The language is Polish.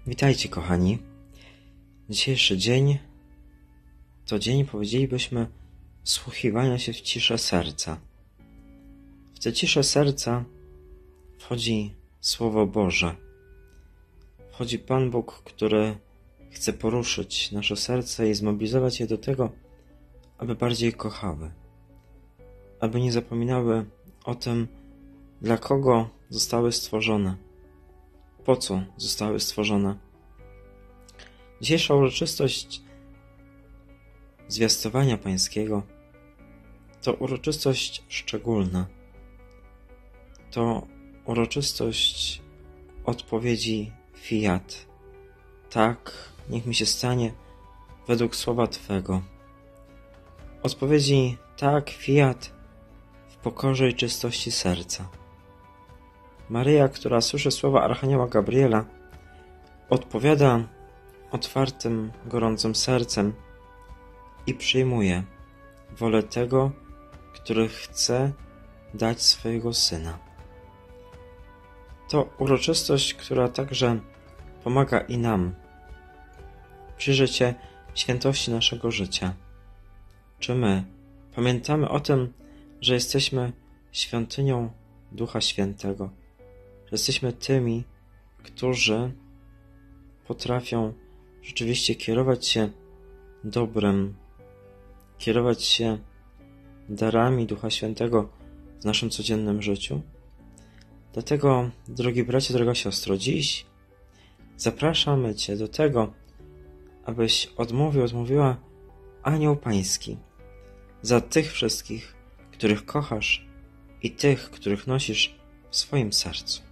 Witajcie, kochani. Dzisiejszy dzień to dzień, powiedzielibyśmy, wsłuchiwania się w ciszę serca. W tę ciszę serca wchodzi Słowo Boże. Wchodzi Pan Bóg, który chce poruszyć nasze serce i zmobilizować je do tego, aby bardziej kochały. Aby nie zapominały o tym, dla kogo zostały stworzone. Po co zostały stworzone? Dzisiejsza uroczystość zwiastowania Pańskiego to uroczystość szczególna. To uroczystość odpowiedzi fiat. Tak, niech mi się stanie według słowa Twego. Odpowiedzi tak, fiat w pokorze i czystości serca. Maryja, która słyszy słowa Archanioła Gabriela, odpowiada otwartym, gorącym sercem i przyjmuje wolę tego, który chce dać swojego Syna. To uroczystość, która także pomaga i nam przyjrzeć się świętości naszego życia. Czy my pamiętamy o tym, że jesteśmy świątynią Ducha Świętego, że jesteśmy tymi, którzy potrafią rzeczywiście kierować się dobrem, kierować się darami Ducha Świętego w naszym codziennym życiu? Dlatego, drogi bracie, droga siostro, dziś zapraszamy Cię do tego, abyś odmówiła Anioł Pański za tych wszystkich, których kochasz i tych, których nosisz w swoim sercu.